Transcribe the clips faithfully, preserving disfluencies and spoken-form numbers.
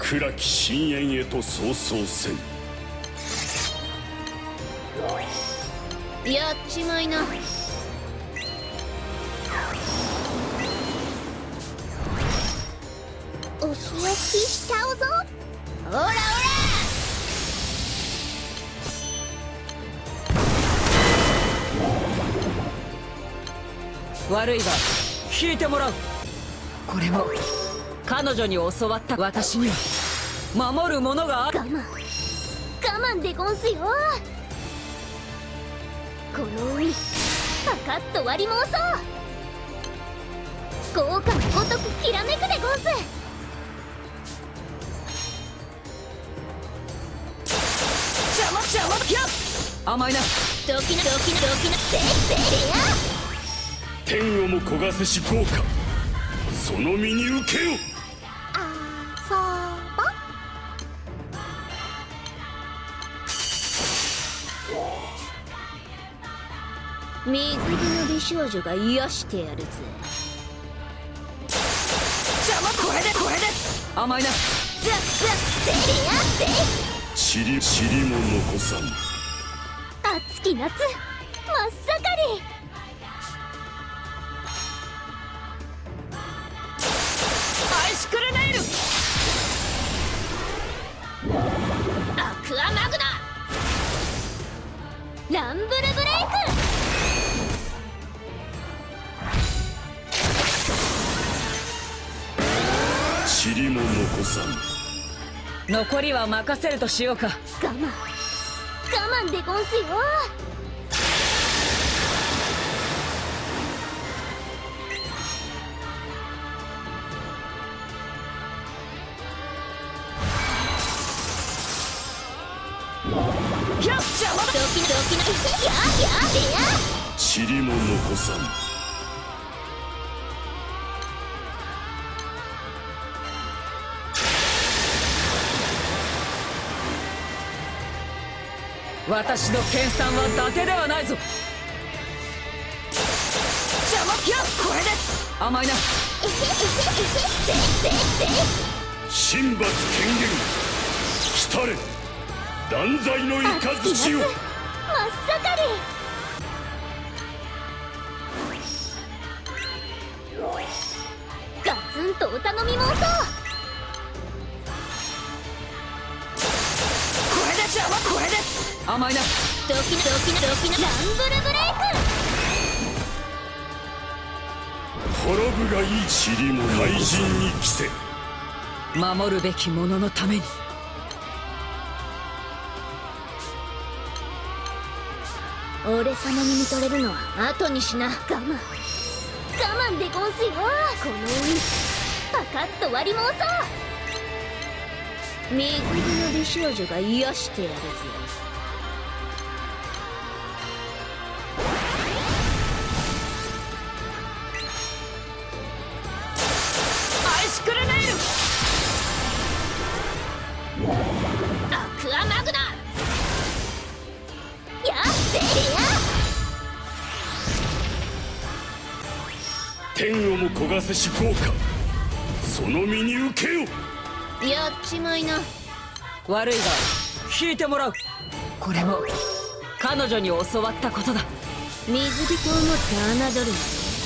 暗き深淵へと早々せん。 やっちまいな。 お仕置きしちゃうぞ。 オラオラ。 悪いが引いてもらう。これも彼女に教わった私には守るものがある。 我慢我慢でゴンスよ。この海パカッと割り申そう。豪華のごとくきらめくでゴンス。 邪魔邪魔だ。甘いな。 ドキナドキナドキナせいせいや。 天をも焦がせし豪華、その身に受けよ。 あそぼ。 水着の美少女が癒してやるぜ。 邪魔。これでこれで甘いな。 ザザせいやせい。 ちりちりも残さん。 暑き夏真っ盛り。 アイスクルネイル。 アクアマグナ。 ランブルブレイク。 ちりも残さん。 残りは任せるとしようか。 我慢我慢でゴンスよ。 ひゃっ邪魔だ。 ドキナドキナ。 ややでや。 ちりも残さん。 私の研鑽は伊達ではないぞ。邪魔。ひゃっこれで甘いな。 神罰権限来たれ。断罪の雷を。 真っ盛り。ガツンとお頼み申そう。 これで邪魔。これで甘いな。 ドキナドキナドキナ。 ランブルブレイク。 滅ぶがいい。ちりも怪人に着せ。 守るべき者のために。 俺様に見とれるのは後にしな。 我慢我慢でゴンスよ。この海パカッと割り申そう。 水着の美少女が癒してやるぜ。 アイスクルネイル。 アクアマグナ。 やってや。 天をも焦がせし豪華、その身に受けよ。 やっちまいな。 悪いが引いてもらう。これも彼女に教わったことだ。 水人をもって侮るな。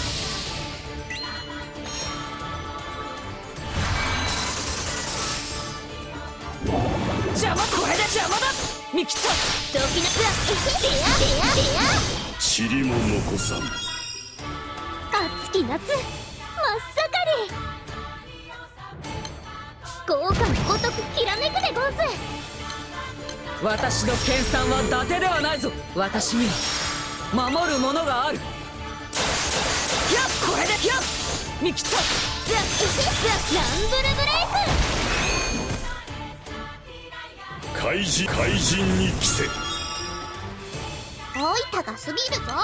邪魔。これで邪魔だ。見切った。 ドキナでやでやでや。 ちりも残さん。 暑き夏真っ盛り。豪華のごとくきらめくでゴンス。 私の研鑽は伊達ではないぞ。私には守るものがある。ひゃっこれでひゃっ見切った。 ザザランブルブレイク。 怪人怪人に着せ。 おいたが過ぎるぞ。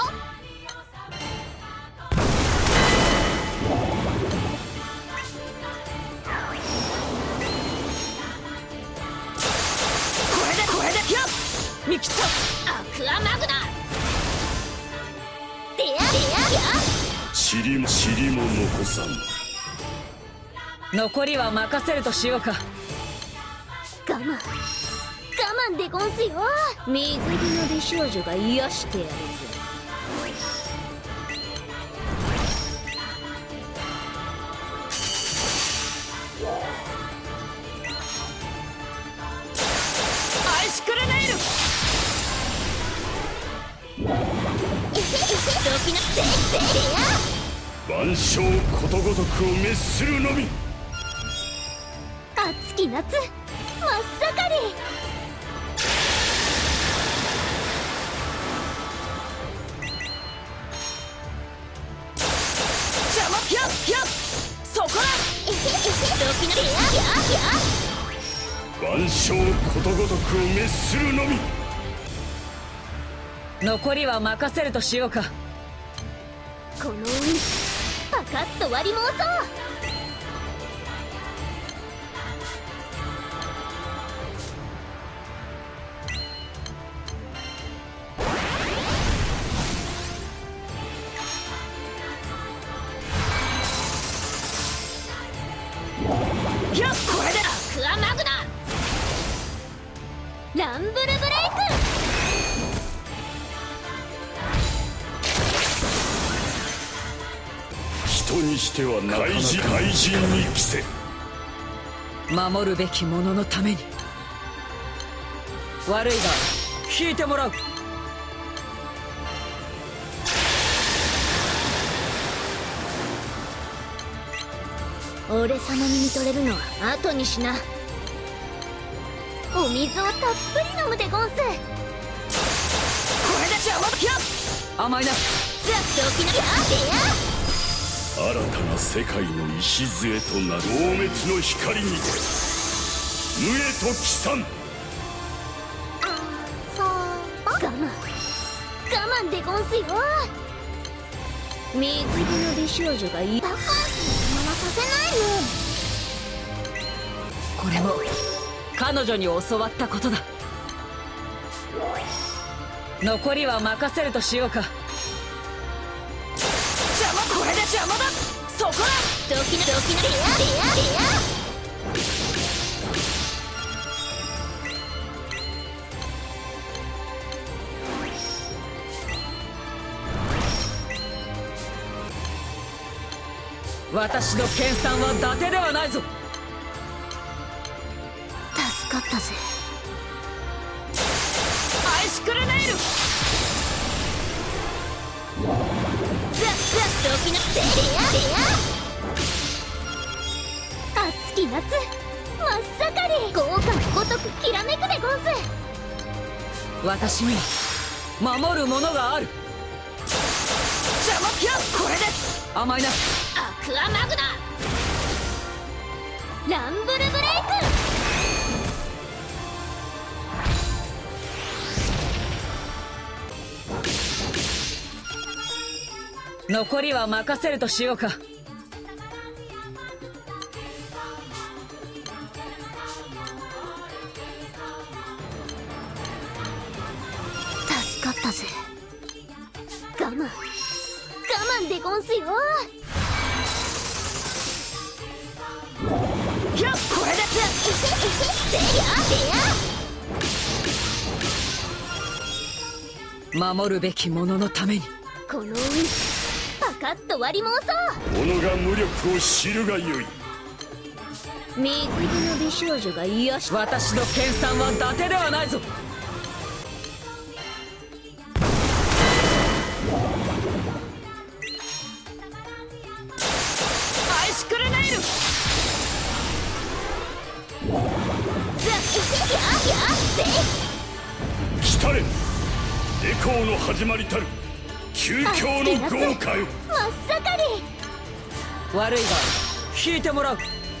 これでこれでひゃっ見切った。 アクアマグナ。 でやでやや。 ちりもちりも残さん。 残りは任せるとしようか。 我慢我慢でゴンスよ。 水着の美少女が癒してやるぜ。 アイシクルネイル。 ドキなせせや万象ことごとくを滅するのみ。 熱き夏真っ盛り。 邪魔。ひゃっひゃっ、そこだ。 ドキなやや万象ことごとくを滅するのみ。 残りは任せるとしようか。 この海パカッと割り申そう。 ひゃっ、これで。 アクアマグナランブルブレイク。 人にしてはなかなか怪人怪人に着せ。 守るべき者のために。悪いが引いてもらう。 俺様に見とれるのは後にしな。 お水をたっぷり飲むでゴンス。 これで邪魔。ひゃっ、甘いな。 ザ・ドキなや新たな世界の礎となる殲滅の光に無へと帰参。 我慢我慢でゴンスよ。 水着の美少女がいバカンスのままさせないの。 これも彼女に教わったことだ。残りは任せるとしようか。邪魔。これで邪魔だ。そこだ。 ドキなドキなややや私の研鑽は伊達ではないぞ。 助かったぜ。 アイシクルネイル。 ザ・ザ・ドキなせやや熱き夏真っ盛り。豪華のごとくきらめくでゴンス。 私には守るものがある。邪魔。ひゃっ、これで甘いな。 アクアマグナランブルブレイク。 残りは任せるとしようか。 助かったぜ。我慢我慢でゴンスよ。 ひゃっ、これで守るべき者のために。 この海パカッと割り申そう。 己が無力を知るがよい。 水着の美少女が癒し。 私の研鑽は伊達ではないぞ。アイシクルネイル。 ザ・やや来たれ。エコーの始まりたる究極の豪華よ。 真っ盛り。 悪いが引いてもらう。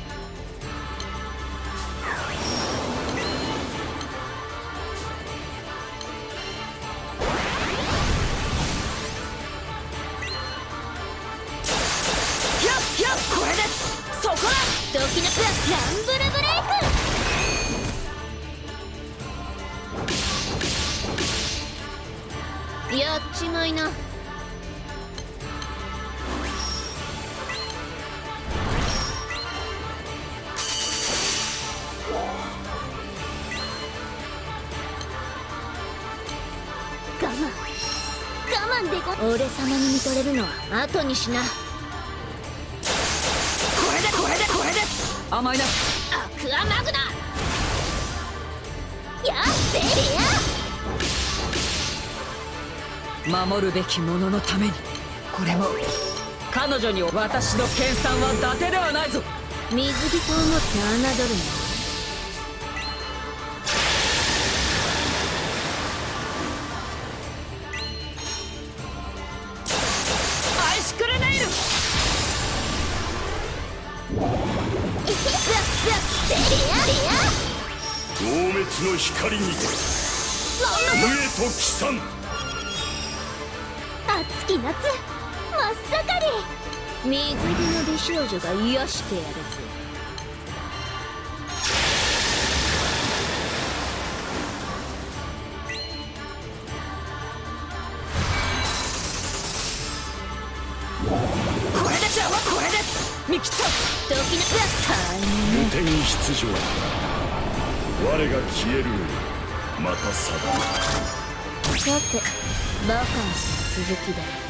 ひゃっひゃっ、これでそこだ。 ドキなザ・ランブルブレイク。 やっちまいな。 我慢我慢でご俺様に見とれるのは後にしな。 これでこれでこれで甘いな。 アクアマグナやっせりや守るべき者のためにこれも彼女に私の研鑽は伊達ではないぞ。 水着と思って侮るな。 アイシクルネイル同滅の光にて無へと帰参。 熱き夏真っ盛り水着の美少女が癒してやるぜ。 これでじゃあこれで見切った。 時のタイム無天出場。我が消えるのにまた定む。 さてバカンスの続きだ。